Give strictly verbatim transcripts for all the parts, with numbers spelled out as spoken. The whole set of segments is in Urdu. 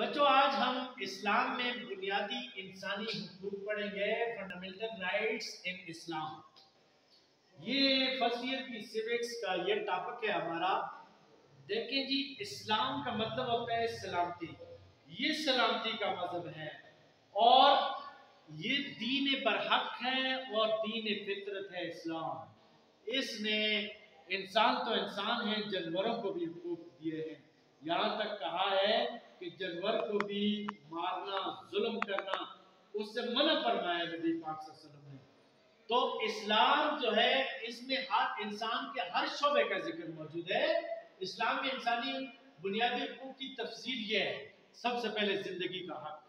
بچوں آج ہم اسلام میں بنیادی انسانی حقوق پڑھیں گے، فنڈامنٹل رائٹس ان اسلام۔ یہ فرسٹ ایئر کی سیوکس کا یہ ٹاپک ہے ہمارا۔ دیکھیں جی، اسلام کا مطلب ہوتا ہے سلامتی، یہ سلامتی کا مذہب ہے اور یہ دین برحق ہے اور دین فطرت ہے اسلام۔ اس نے انسان تو انسان ہے، جانوروں کو بھی حقوق دیے ہیں، یہاں تک کہا ہے کہ جانور کو بھی مارنا، ظلم کرنا، اس سے منع فرمایا نبی پاک صلی اللہ علیہ وسلم نے۔ تو اسلام جو ہے اس میں ہر انسان کے ہر شعبے کا ذکر موجود ہے۔ اسلام میں انسانی بنیادی حقوق کی تفصیل یہ ہے، سب سے پہلے زندگی کا حق۔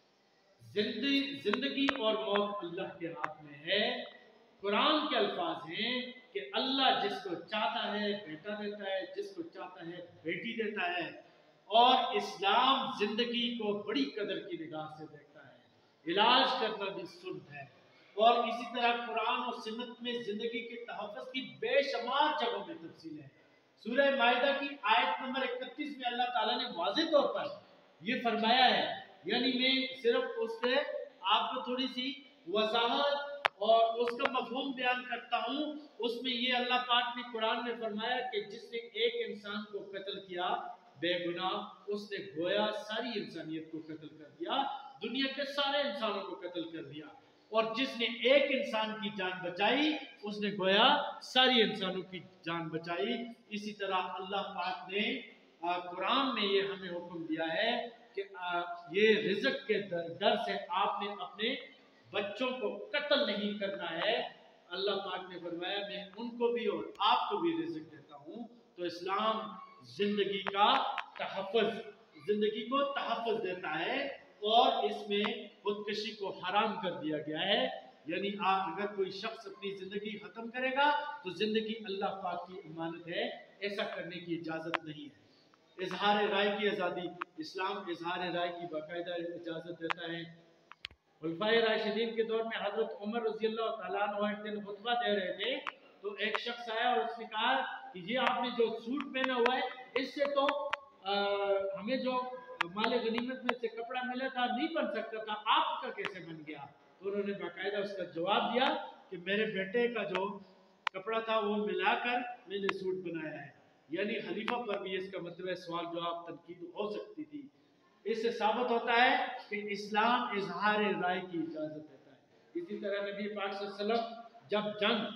زندگی اور موت اللہ کے ہاتھ میں ہے۔ قرآن کے الفاظ ہیں کہ اللہ جس کو چاہتا ہے بیٹا دیتا ہے، جس کو چاہتا ہے بیٹی دیتا ہے، اور اسلام زندگی کو بڑی قدر کی نگاہ سے دیکھتا ہے۔ علاج کرنا بھی سنت ہے، اور اسی طرح قرآن اور سنت میں زندگی کے تحفظ کی بے شمار جگہوں میں تفصیل ہے۔ سورہ مائدہ کی آیت نمبر اکتیس میں اللہ تعالیٰ نے واضح طور پر یہ فرمایا ہے، یعنی میں صرف اس سے آپ کو تھوڑی سی وضاحت اور اس کا مفہوم بیان کرتا ہوں۔ اس میں یہ اللہ پاک نے قرآن میں فرمایا کہ جس نے ایک انسان کو قتل کیا بے گناہ، اس نے گویا ساری انسانیت کو قتل کر دیا، دنیا کے سارے انسانوں کو قتل کر دیا۔ اور جس نے ایک انسان کی جان بچائی، اس نے گویا ساری انسانوں کی جان بچائی۔ اسی طرح اللہ پاک نے قرآن میں یہ ہمیں حکم دیا ہے کہ یہ رزق کے در سے آپ نے اپنے بچوں کو قتل نہیں کرنا ہے۔ اللہ پاک نے فرمایا میں ان کو بھی اور آپ کو بھی رزق دیتا ہوں۔ تو اسلام زندگی کا تحفظ زندگی کو تحفظ دیتا ہے، اور اس میں خودکشی کو حرام کر دیا گیا ہے۔ یعنی اگر کوئی شخص اپنی زندگی ختم کرے گا تو زندگی اللہ پاک کی امانت ہے، ایسا کرنے کی اجازت نہیں ہے۔ اظہار رائے کی آزادی، اسلام اظہار رائے کی باقاعدہ اجازت دیتا ہے۔ خلفائے راشدین کے دور میں حضرت عمر رضی اللہ تعالیٰ عنہ ایک دن خطبہ دے رہے تھے، تو ایک شخص آیا اور اس نے کہا کہ یہ آپ نے جو سوٹ پہنا ہوا ہے، اس سے تو ہمیں جو مال غنیمت میں سے کپڑا ملا تھا نہیں بن سکتا تھا، آپ کا کیسے بن گیا؟ تو انہوں نے باقاعدہ اس کا جواب دیا کہ میرے بیٹے کا جو کپڑا تھا وہ ملا کر میں نے سوٹ بنایا ہے۔ یعنی خلیفہ پر بھی اس کا مطلب ہے سوال جواب تنقید ہو سکتی تھی۔ اس سے ثابت ہوتا ہے کہ اسلام اظہار رائے کی اجازت دیتا ہے۔ اسی طرح نبی پاک صلی اللہ علیہ وسلم جب جنگ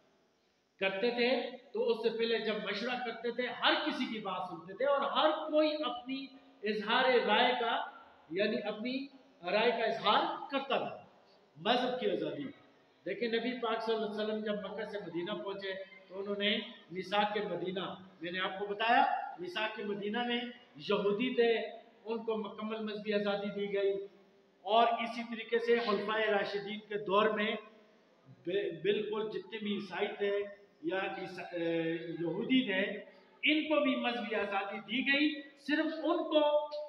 کرتے تھے تو اس سے پہلے جب مشورہ کرتے تھے، ہر کسی کی بات سنتے تھے، اور ہر کوئی اپنی اظہار رائے کا یعنی اپنی رائے کا اظہار کرتا تھا۔ مذہب کی آزادی، دیکھیں نبی پاک صلی اللہ علیہ وسلم جب مکہ سے مدینہ پہنچے تو انہوں نے میثاق مدینہ، میں نے آپ کو بتایا میثاق مدینہ میں یہودی تھے، ان کو مکمل مذہبی آزادی دی گئی، اور اسی طریقے سے خلفائے راشدین کے دور میں بالکل جتنے بھی عیسائی تھے یا یہودی تھے، ان کو بھی مذہبی آزادی دی گئی۔ صرف ان کو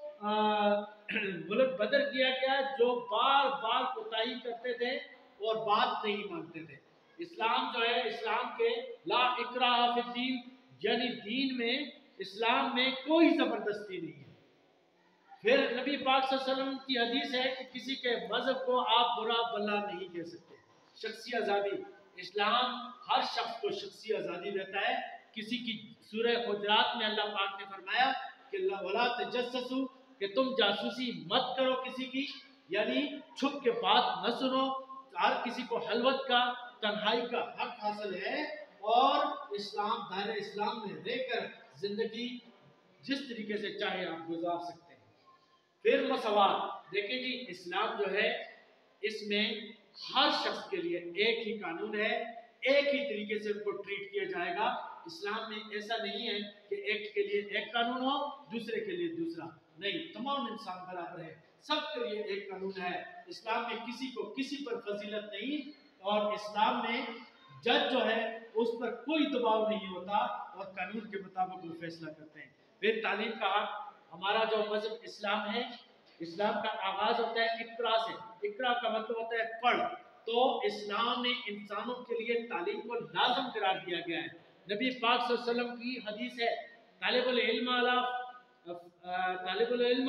ملک بدر کیا گیا جو بار بار کوتاہی کرتے تھے اور بات نہیں مانتے تھے۔ اسلام جو ہے، اسلام کے لا اکراہ فی الدین، یعنی دین میں اسلام میں کوئی زبردستی نہیں ہے۔ پھر نبی پاک صلی اللہ علیہ وسلم کی حدیث ہے کہ کسی کے مذہب کو آپ برا بلا نہیں کہہ سکتے۔ شخصی آزادی، اسلام ہر شخص کو شخصی آزادی دیتا ہے۔ کسی کی سورہ حجرات میں اللہ پاک نے فرمایا کہ وَلَا تَجَسَّسُوا، کہ تم جاسوسی مت کرو کسی کی، یعنی چھپ کے بات نہ سنو۔ ہر کسی کو خلوت کا، تنہائی کا حق حاصل ہے، اور اسلام دائرہ اسلام میں رہ کر زندگی جس طریقے سے چاہے آپ گزار سکتے ہیں۔ پھر مساوات، دیکھیں جی اسلام جو ہے اس میں ہر شخص کے لیے ایک ہی قانون ہے، ایک ہی طریقے سے ان کو ٹریٹ کیا جائے گا۔ اسلام میں ایسا نہیں ہے کہ ایک کے لیے ایک قانون ہو دوسرے کے لیے دوسرا، نہیں، تمام انسان برابر ہے، سب کے لیے ایک قانون ہے۔ اسلام میں کسی کو کسی پر فضیلت نہیں، اور اسلام میں جج جو ہے اس پر کوئی دباؤ نہیں ہوتا، اور قانون کے مطابق وہ فیصلہ کرتے ہیں۔ پھر تعلیم کا حق، ہمارا جو مذہب اسلام ہے، اسلام کا آغاز ہوتا ہے اقرا سے۔ اقرا کا مطلب ہوتا ہے پڑھ، تو اسلام نے انسانوں کے لیے تعلیم کو لازم قرار دیا گیا ہے۔ نبی پاک صلی اللہ علیہ وسلم کی حدیث ہے، طالب العلم علی طالب العلم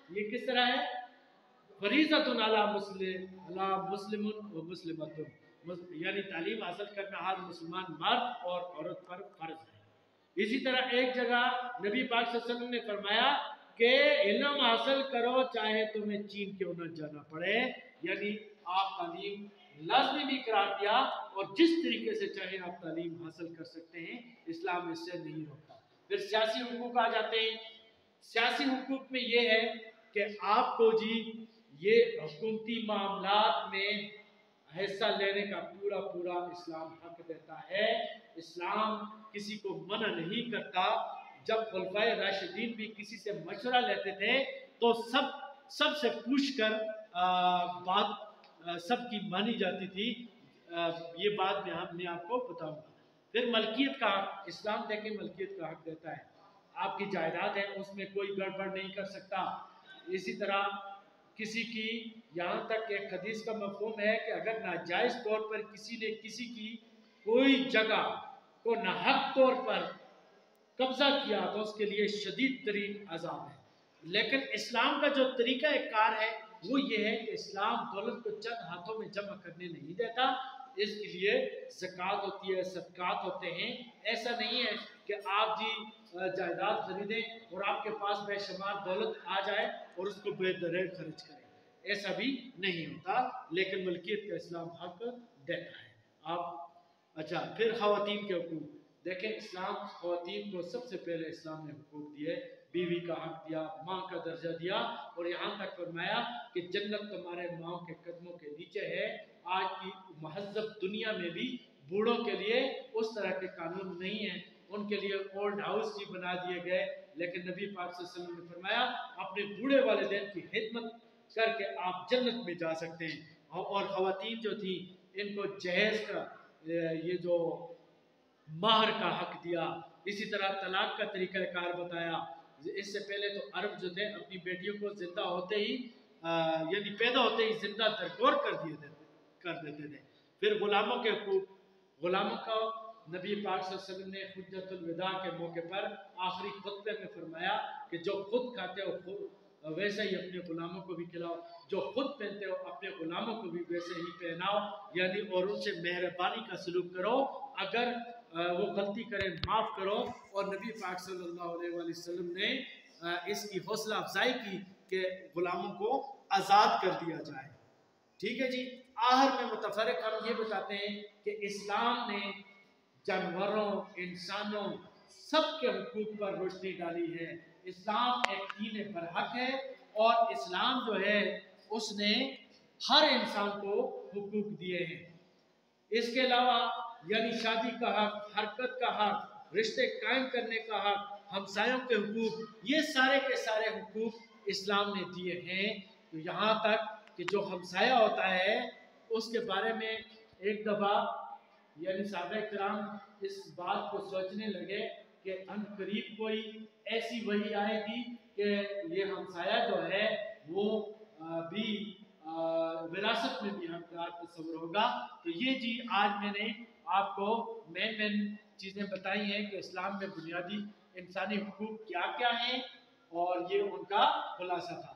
یہ کس طرح ہے؟ فریضۃ علی مسلم علی مسلم و مسلمۃ، یعنی تعلیم حاصل کرنا ہر مسلمان مرد اور عورت پر فرض ہے۔ اسی طرح ایک جگہ نبی پاک صلی اللہ علیہ وسلم نے فرمایا کہ علم حاصل کرو چاہے تمہیں چین کیوں نہ جانا پڑے، یعنی آپ تعلیم لازمی بھی قرار دیا، اور جس طریقے سے چاہے آپ تعلیم حاصل کر سکتے ہیں، اسلام اس سے نہیں روکتا۔ پھر سیاسی حقوق آ جاتے ہیں۔ سیاسی حقوق میں یہ ہے کہ آپ کو جی یہ حکومتی معاملات میں حصہ لینے کا پورا پورا اسلام حق دیتا ہے۔ اسلام کسی کو منع نہیں کرتا۔ جب خلفائے راشدین بھی کسی سے مشورہ لیتے تھے تو سب سب سے پوچھ کر بات سب کی مانی جاتی تھی۔ یہ بات میں ہم نے آپ کو بتاؤں گا۔ پھر ملکیت کا حق، اسلام دیکھیں ملکیت کا حق دیتا ہے۔ آپ کی جائیداد ہے، اس میں کوئی گڑبڑ نہیں کر سکتا۔ اسی طرح کسی کی، یہاں تک کہ حدیث کا مفہوم ہے کہ اگر ناجائز طور پر کسی نے کسی کی کوئی جگہ کو ناحق طور پر قبضہ کیا تو اس کے لیے شدید ترین عذاب ہے۔ لیکن اسلام کا جو طریقہ کار ہے وہ یہ ہے کہ اسلام دولت کو چند ہاتھوں میں جمع کرنے نہیں دیتا، اس کے لیے زکوٰۃ ہوتی ہے، صدقات ہوتے ہیں۔ ایسا نہیں ہے کہ آپ جی جائیداد خریدیں اور آپ کے پاس بے شمار دولت آ جائے اور اس کو بے دریغ خرچ کریں، ایسا بھی نہیں ہوتا، لیکن ملکیت کا اسلام حق دیتا ہے۔ آپ اچھا پھر خواتین کے حقوق دیکھیں، اسلام خواتین کو سب سے پہلے اسلام نے حقوق دیے، بیوی کا حق دیا، ماں کا درجہ دیا، اور یہاں تک فرمایا کہ جنت تمہارے ماں کے قدموں کے نیچے ہے۔ آج کی مہذب دنیا میں بھی بوڑھوں کے لیے اس طرح کے قانون نہیں ہیں، ان کے لیے اولڈ ہاؤس ہی بنا دیے گئے، لیکن نبی پاک صلی اللہ علیہ وسلم نے فرمایا اپنے بوڑھے والدین کی خدمت کر کے آپ جنت میں جا سکتے ہیں۔ اور خواتین جو تھیں ان کو جہیز کا یہ جو مہر کا حق دیا، اسی طرح طلاق کا طریقہ کار بتایا۔ اس سے پہلے تو عرب جو تھے اپنی بیٹیوں کو زندہ ہوتے ہی یعنی پیدا ہوتے ہی زندہ درگور کر دیے تھے کر دیتے تھے۔ پھر غلاموں کے حقوق، غلاموں کا نبی پاک صلی اللہ علیہ وسلم نے حجۃ الوداع کے موقع پر آخری خطبے میں فرمایا کہ جو خود کھاتے ہو خود ویسے ہی اپنے غلاموں کو بھی کھلاؤ، جو خود پہنتے ہو اپنے غلاموں کو بھی ویسے ہی پہناؤ، یعنی اور ان سے مہربانی کا سلوک کرو، اگر وہ غلطی کریں معاف کرو۔ اور نبی پاک صلی اللہ علیہ وآلہ وسلم نے اس کی حوصلہ افزائی کی کہ غلاموں کو آزاد کر دیا جائے۔ ٹھیک ہے جی، آخر میں متفرق ہم یہ بتاتے ہیں کہ اسلام نے جانوروں، انسانوں، سب کے حقوق پر روشنی ڈالی ہے۔ اسلام ایک دین برحق ہے، اور اسلام جو ہے اس نے ہر انسان کو حقوق دیے ہیں۔ اس کے علاوہ یعنی شادی کا حق، حرکت کا حق، رشتے قائم کرنے کا حق، ہمسایوں کے حقوق، یہ سارے کے سارے حقوق اسلام نے دیے ہیں۔ تو یہاں تک کہ جو ہمسایہ ہوتا ہے اس کے بارے میں ایک دفعہ یعنی صحابہ کرام اس بات کو سوچنے لگے کہ ان قریب کوئی ایسی وحی آئے گی کہ یہ ہمسایہ جو ہے وہ بھی وراثت میں بھی حقدار تصور ہوگا۔ تو یہ جی آج میں نے آپ کو مین مین چیزیں بتائی ہیں کہ اسلام میں بنیادی انسانی حقوق کیا کیا ہیں، اور یہ ان کا خلاصہ تھا۔